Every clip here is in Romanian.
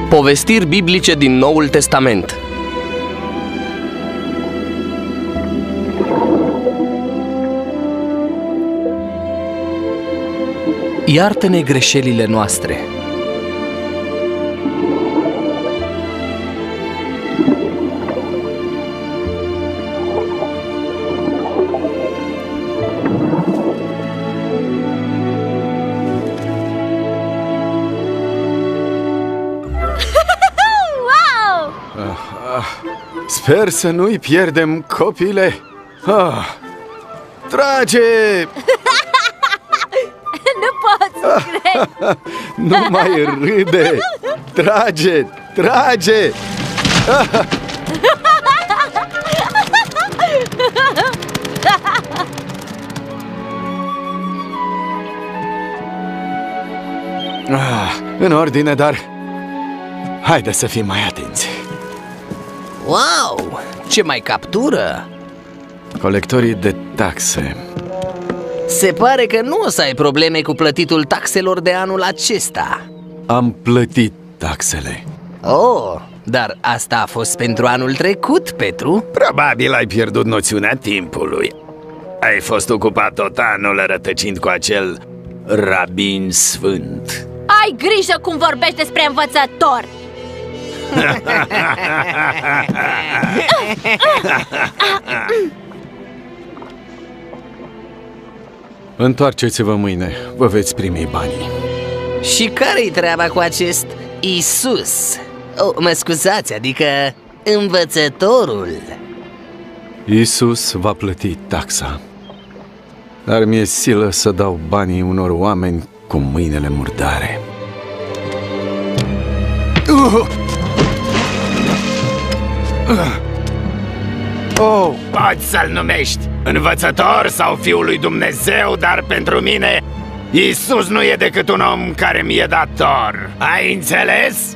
Povestiri biblice din Noul Testament. Iartă-ne greșelile noastre. Sper să nu-i pierdem, copile. Trage! Nu pot să cred! Nu mai râde! Trage! Trage! În ordine, dar haide să fim mai atenți. Wow! Ce mai captură! Colectorii de taxe. Se pare că nu o să ai probleme cu plătitul taxelor de anul acesta. Am plătit taxele. Oh, dar asta a fost pentru anul trecut, Petru. Probabil ai pierdut noțiunea timpului. Ai fost ocupat tot anul rătăcind cu acel rabin sfânt. Ai grijă cum vorbești despre învățător! Întoarceți-vă mâine, vă veți primi banii. Și care-i treaba cu acest Isus? Oh, mă scuzați, adică învățătorul. Isus va plăti taxa, dar mi-e silă să dau banii unor oameni cu mâinile murdare. Oh, poți să-l numești învățător sau Fiul lui Dumnezeu, dar pentru mine Isus nu e decât un om care mi-e dator. Ai înțeles?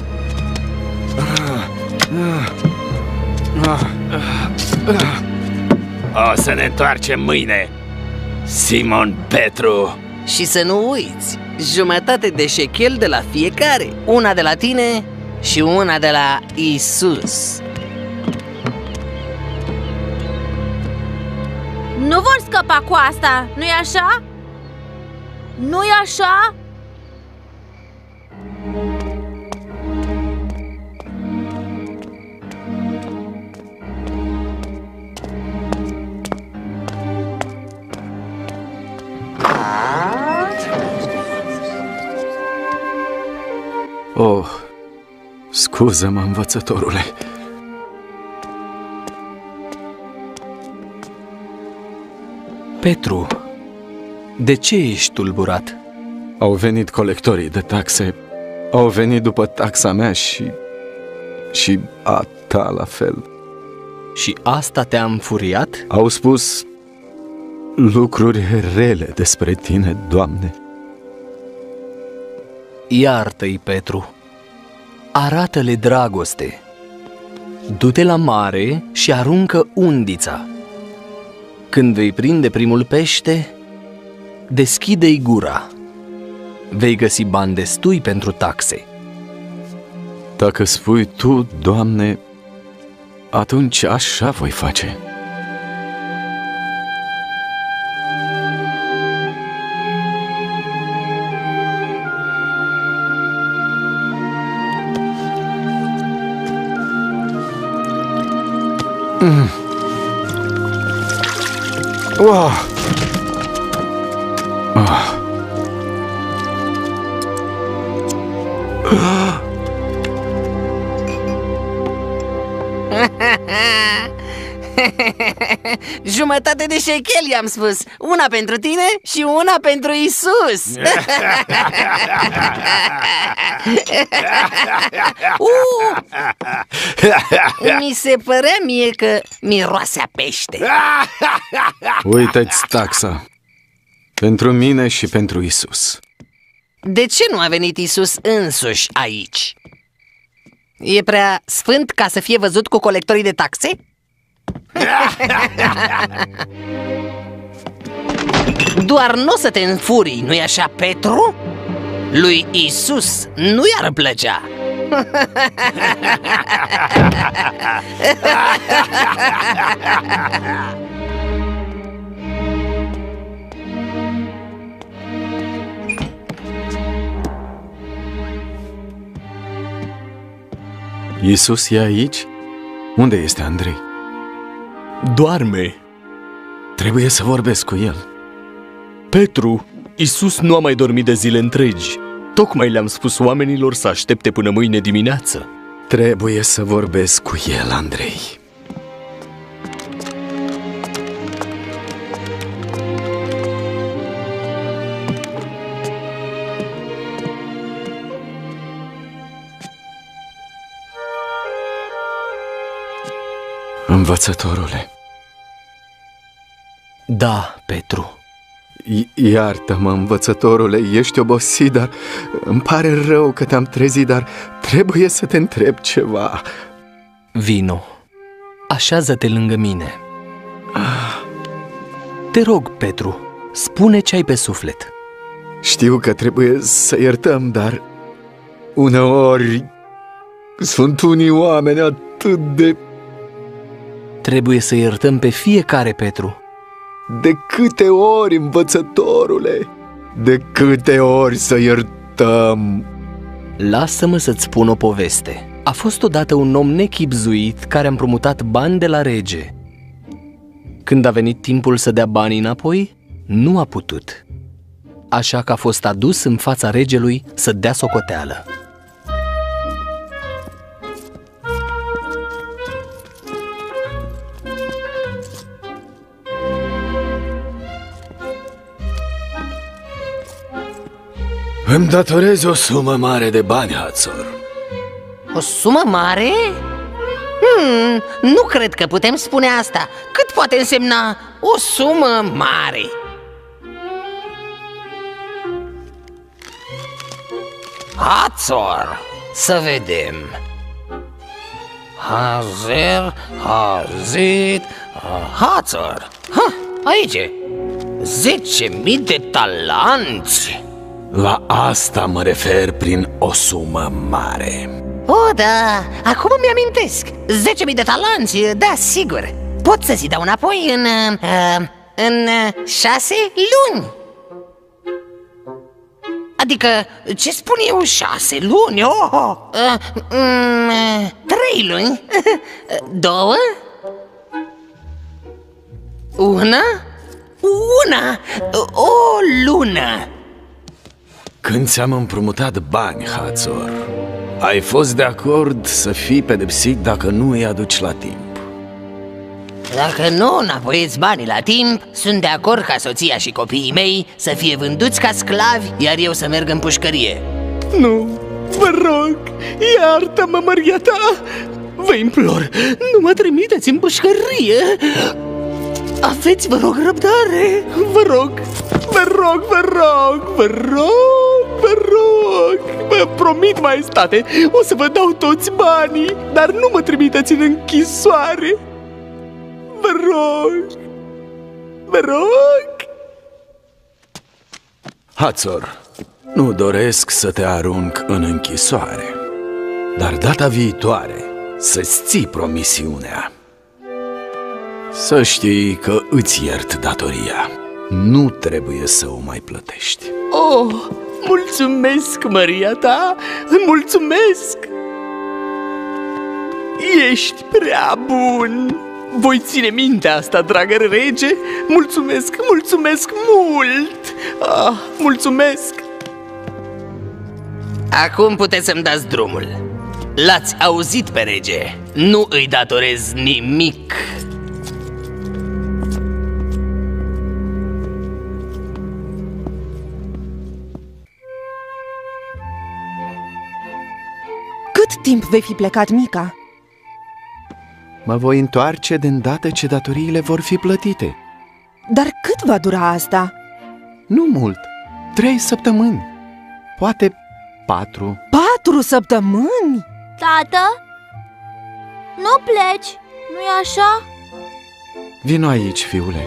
O să ne întoarcem mâine, Simon Petru. Și să nu uiți, jumătate de șechel de la fiecare. Una de la tine și una de la Isus. Nu vor scăpa cu asta, nu-i așa? Nu-i așa? Oh, scuză-mă, învățătorule. Petru, de ce ești tulburat? Au venit colectorii de taxe. Au venit după taxa mea și a ta la fel. Și asta te-a înfuriat? Au spus lucruri rele despre tine, Doamne. Iartă-i, Petru. Arată-le dragoste. Du-te la mare și aruncă undița. Când vei prinde primul pește, deschide-i gura. Vei găsi bani destui pentru taxe. Dacă spui tu, Doamne, atunci așa voi face. Wow. Jumătate de șechel, i-am spus. Una pentru tine și una pentru Isus. Mi se părea mie că miroase a pește. Uite-ți taxa. Pentru mine și pentru Isus. De ce nu a venit Isus însuși aici? E prea sfânt ca să fie văzut cu colectorii de taxe? Doar nu o să te înfurii, nu-i așa, Petru? Lui Isus nu i-ar plăcea. Iisus e aici? Unde este Andrei? Doarme. Trebuie să vorbesc cu el. Petru, Iisus nu a mai dormit de zile întregi. Tocmai le-am spus oamenilor să aștepte până mâine dimineață. Trebuie să vorbesc cu el, Andrei. Învățătorule. Da, Petru. Iartă-mă, învățătorule, ești obosit, dar îmi pare rău că te-am trezit, dar trebuie să te întreb ceva. Vino, așează-te lângă mine. Te rog, Petru, spune ce ai pe suflet. Știu că trebuie să iertăm, dar uneori sunt unii oameni atât de... Trebuie să iertăm pe fiecare, Petru. De câte ori, învățătorule? De câte ori să iertăm? Lasă-mă să-ți spun o poveste. A fost odată un om nechibzuit care a împrumutat bani de la rege. Când a venit timpul să dea banii înapoi, nu a putut. Așa că a fost adus în fața regelui să dea socoteală. Îmi datorezi o sumă mare de bani, Hațor. O sumă mare? Nu cred că putem spune asta. Cât poate însemna o sumă mare? Hațor, să vedem. Hazer, hazit, Hațor. Aici e. 10.000 de talanți. La asta mă refer prin o sumă mare. Da, acum mi-amintesc. 10.000 de talanți, da, sigur. Pot să-ți dau înapoi în 6 luni. Adică, ce spun eu, 6 luni? 3 luni? 2? Una? O lună. Când ți-am împrumutat bani, Hațor, ai fost de acord să fii pedepsit dacă nu îi aduci la timp. Dacă nu înapoiezi banii la timp, sunt de acord ca soția și copiii mei să fie vânduți ca sclavi, iar eu să merg în pușcărie. Nu, vă rog, iartă-mă, măria ta. Vă implor, nu mă trimiteți în pușcărie. Aveți, vă rog, răbdare. Vă rog, vă rog, vă rog, vă rog, vă rog. Vă promit, maestate, o să vă dau toți banii, dar nu mă trimiteți în închisoare. Vă rog, vă rog. Hațor, nu doresc să te arunc în închisoare, dar data viitoare să-ți ții promisiunea. Să știi că îți iert datoria. Nu trebuie să o mai plătești. Oh, mulțumesc, măria ta, mulțumesc. Ești prea bun. Voi ține minte asta, dragă rege. Mulțumesc, mulțumesc mult. Mulțumesc. Acum puteți să-mi dați drumul. L-ați auzit pe rege. Nu îi datorez nimic. Cât timp vei fi plecat, Mica? Mă voi întoarce de îndată ce datoriile vor fi plătite. Dar cât va dura asta? Nu mult, 3 săptămâni, poate 4. 4 săptămâni? Tată? Nu pleci, nu-i așa? Vino aici, fiule.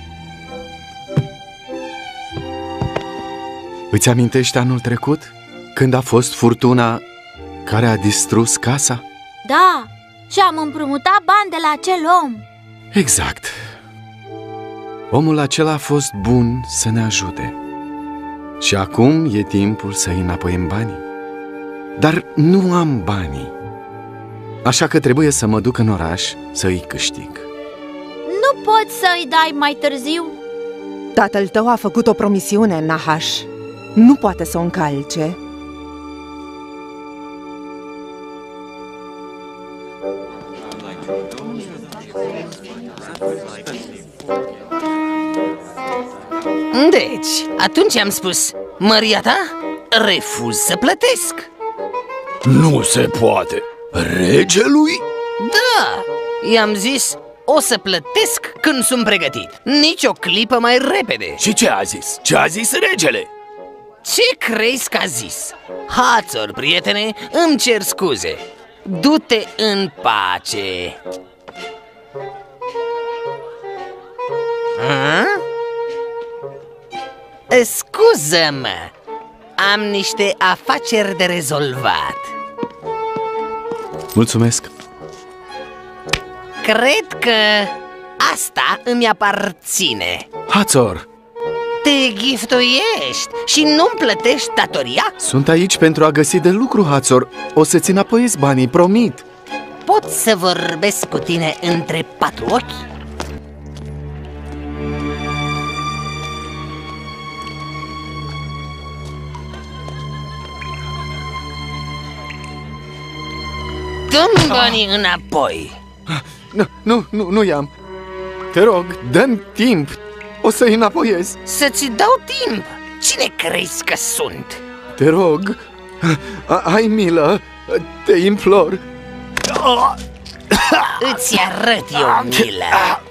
Îți amintești anul trecut? când a fost furtuna care a distrus casa? Da, și am împrumutat bani de la acel om. Exact. Omul acela a fost bun să ne ajute. Și acum e timpul să-i înapoiem banii. Dar nu am banii. Așa că trebuie să mă duc în oraș să îi câștig. Nu poți să îi dai mai târziu? Tatăl tău a făcut o promisiune, Nahaș. Nu poate să o încalce. Deci, atunci am spus, măria ta, refuz să plătesc. Nu se poate! Regelui? Da, i-am zis, o să plătesc când sunt pregătit. Nici o clipă mai repede. Și ce a zis? Ce a zis regele? Ce crezi că a zis? Hațor, prietene, îmi cer scuze. Du-te în pace. Scuză-mă, am niște afaceri de rezolvat. Mulțumesc. Cred că asta îmi aparține. Hațor, Te giftuiești și nu-mi plătești datoria? sunt aici pentru a găsi de lucru, Hațor. O să-ți înapoiez banii, promit. Pot să vorbesc cu tine între patru ochi? Dă-mi banii înapoi. Nu i-am. Te rog, dă-mi timp. O să-i înapoiez. Să-ți dau timp. Cine crezi că sunt? Te rog, ai milă, te implor. Îți arăt eu milă.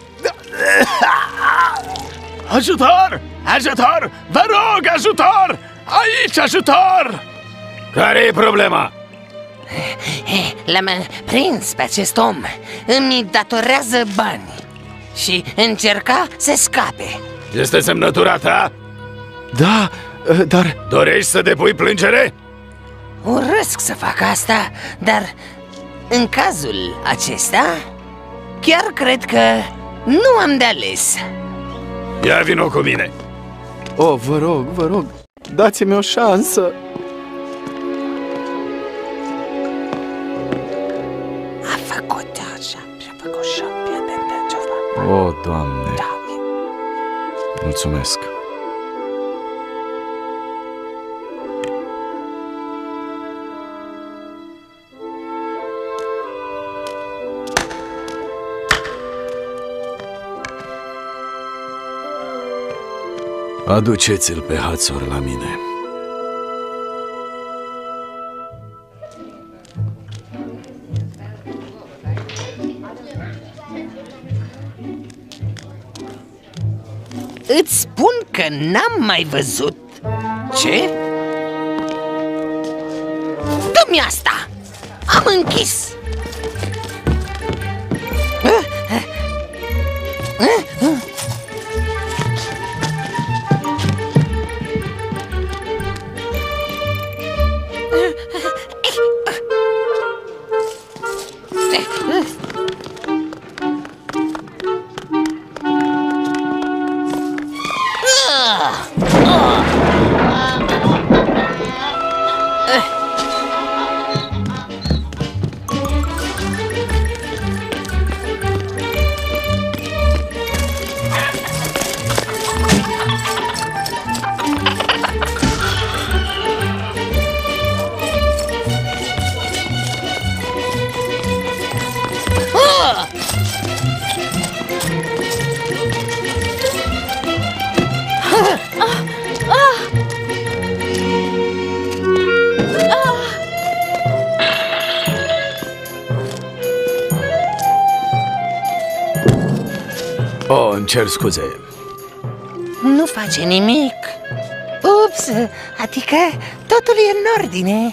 Ajutor! Ajutor! Vă rog, ajutor! Aici, ajutor! Care e problema? L-am prins pe acest om. Îmi datorează bani și încerca să scape. Este semnătura ta? Da, dar... Dorești să depui plângere? Urăsc să fac asta, dar în cazul acesta chiar cred că nu am de ales. Ia vino cu mine. Oh, vă rog, dați-mi o șansă. A făcut așa, și-a făcut șapia de ceva. O, Doamne, Da. mulțumesc. Aduceți-l pe Hațor la mine. Îți spun că n-am mai văzut. Ce? Dă-mi asta! Am închis! Oh, îmi cer scuze. Nu face nimic. Ups, adică totul e în ordine.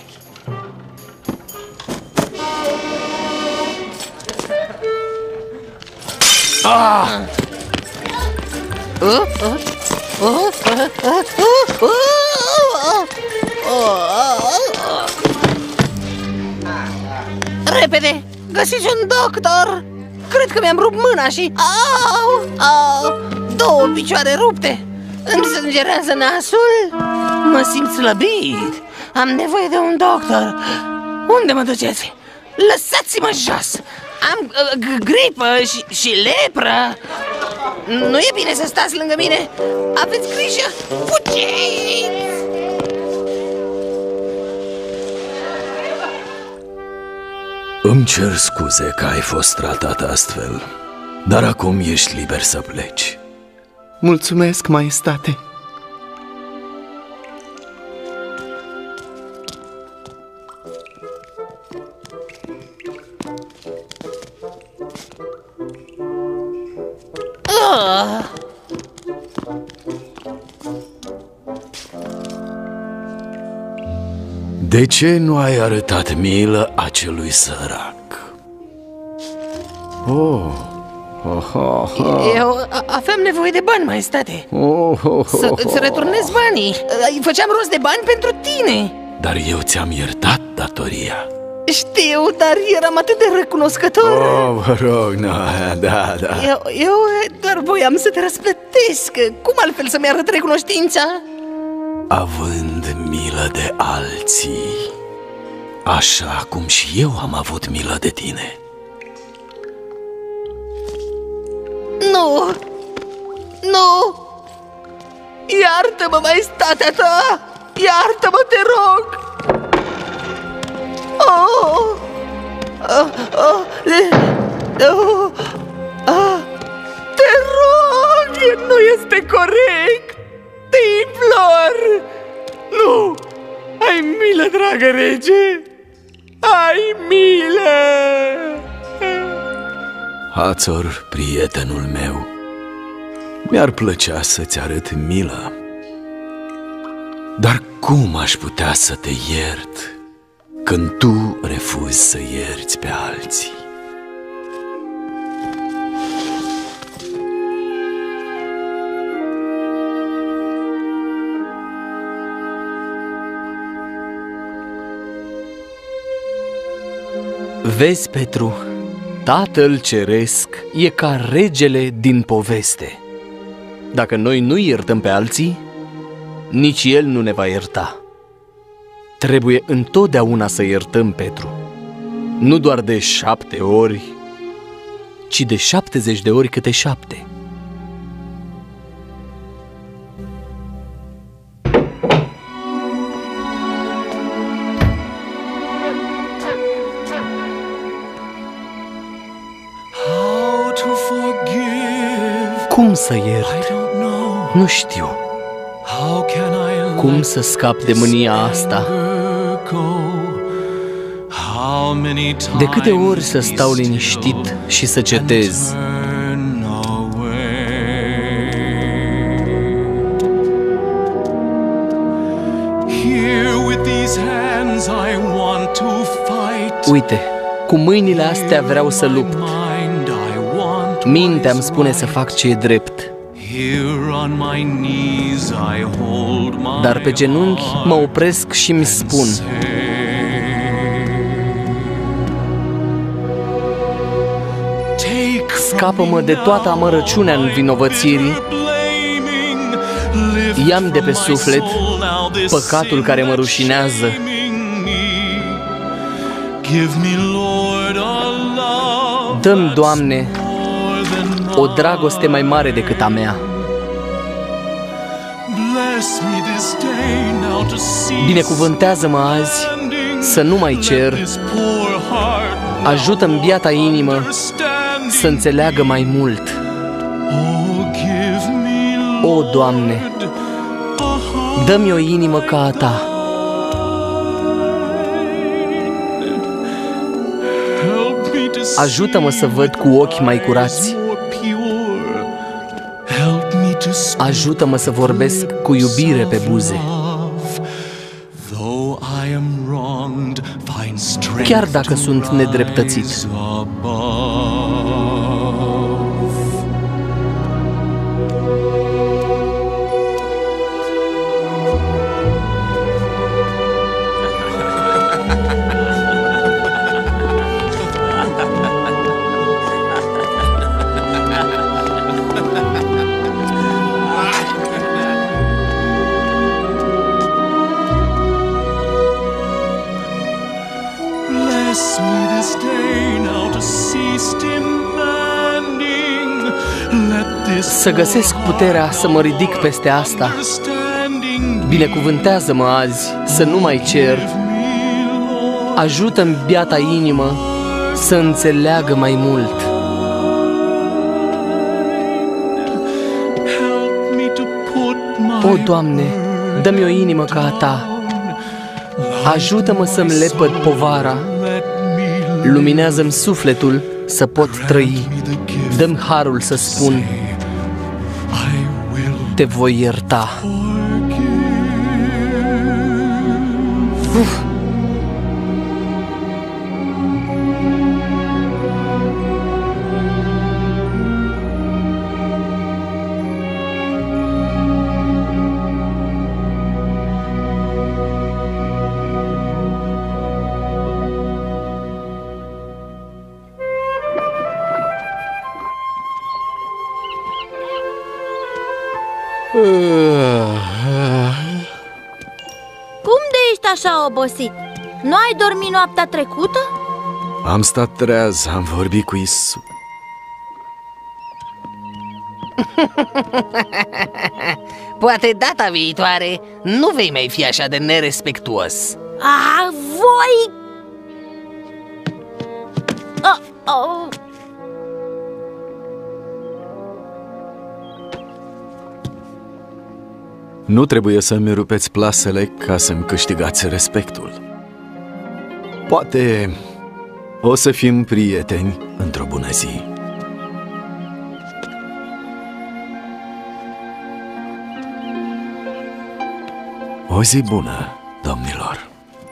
Repede! Găsiți un doctor! Cred că mi-am rupt mâna și... Au! 2 picioare rupte! Îmi sângerează nasul! Mă simt slăbit! Am nevoie de un doctor! Unde mă duceți? Lăsați-mă jos! Am gripă și lepră! Nu e bine să stați lângă mine! Aveți grijă! Fugiți! Îmi cer scuze că ai fost tratat astfel, dar acum ești liber să pleci. Mulțumesc, maestate. De ce nu ai arătat milă acelui sărac? Eu aveam nevoie de bani, maestate. Să-ți returnez banii. Făceam rost de bani pentru tine. Dar eu ți-am iertat datoria. Știu, dar eram atât de recunoscător. Vă rog, da. Eu doar voiam să te răsplătesc. Cum altfel să-mi arăt recunoștința? Având milă de alții, așa cum și eu am avut milă de tine. Nu! Iartă-mă, maestatea ta! Iartă-mă, te rog! Te rog! Nu este corect! Te implor! Nu! Ai milă, dragă rege! Ai milă! Hațor, prietenul meu, mi-ar plăcea să-ți arăt milă, dar cum aș putea să te iert când tu refuzi să ierți pe alții? Vezi, Petru, Tatăl Ceresc e ca regele din poveste. Dacă noi nu iertăm pe alții, nici El nu ne va ierta. Trebuie întotdeauna să iertăm, Petru. Nu doar de 7 ori, ci de 70 de ori câte 7. Cum să iert? Nu știu. Cum să scap de mânia asta? De câte ori să stau liniștit și să cetez? Uite, cu mâinile astea vreau să lupt. Mintea îmi spune să fac ce e drept. Dar pe genunchi mă opresc și mi spun: scapă-mă de toată amărăciunea învinovățirii. Ia-mi de pe suflet păcatul care mă rușinează. Dă-mi, Doamne, o dragoste mai mare decât a mea. Binecuvântează-mă azi să nu mai cer. Ajută-mi biata inimă să înțeleagă mai mult. O, Doamne, dă-mi o inimă ca a Ta. Ajută-mă să văd cu ochi mai curați. Ajută-mă să vorbesc cu iubire pe buze. Chiar dacă sunt nedreptățit. Bless me this day now to cease demanding. Let this Să găsesc puterea să mă ridic peste asta. understanding Binecuvântează-mă azi să nu mai cer. Ajută-mi biata inimă să înțeleagă mai mult. help me to put my O, Doamne, dă-mi o inimă ca a Ta. Ajută-mă să-mi lepăd povara. let me Luminează-mi sufletul să pot trăi. be the gift Dă-mi harul să spun, I will te voi ierta. Cum de ești așa obosit? Nu ai dormit noaptea trecută? Am stat treaz, am vorbit cu Isus. Poate data viitoare nu vei mai fi așa de nerespectuos. Voi! Oh. Nu trebuie să-mi rupeți plasele ca să-mi câștigați respectul. Poate o să fim prieteni într-o bună zi. O zi bună, domnilor!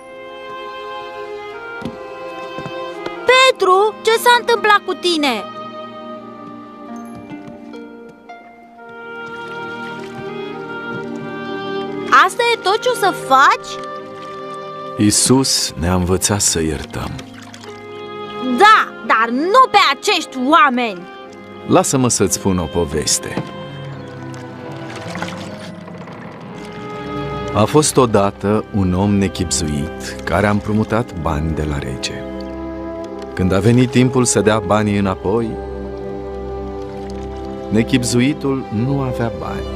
Petru, ce s-a întâmplat cu tine? Asta e tot ce o să faci? Isus ne-a învățat să iertăm. Da, dar nu pe acești oameni! Lasă-mă să-ți spun o poveste. A fost odată un om nechibzuit care a împrumutat bani de la rege. Când a venit timpul să dea banii înapoi, nechibzuitul nu avea bani.